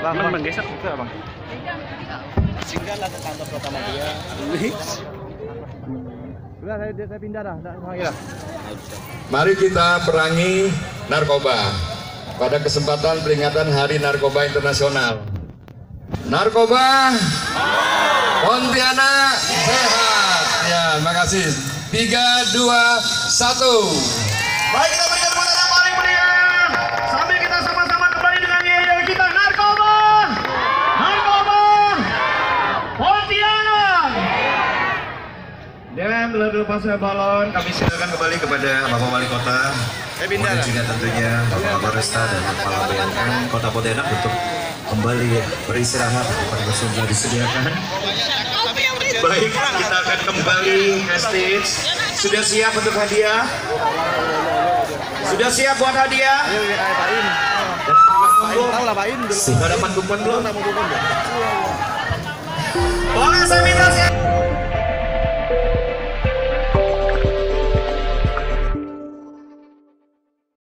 Bang geser Itu Bang. singgahlah ke kantor pertama dia. Udah saya pindah dah, panggil. Mari kita perangi narkoba pada kesempatan peringatan Hari Narkoba Internasional. Narkoba Pontianak sehat. Ya, terima kasih. 3, 2, 1. Baik, kita berikan tepuk tangan yang paling meriah sambil kita sama-sama kembali dengan yel kita. Narkoba Pontianak. Dan lepas balon kami silakan kembali kepada Bapak Wali Kota, kemudian juga tentunya Bapak Kapolresta dan Kepala BNN Kota Pontianak untuk kembali beristirahat pada sudah disediakan. Baik, kita akan kembali ke stage. Sudah siap untuk hadiah? Sudah siap buat hadiah? Sudah dapat kupon belum? Boleh saya minta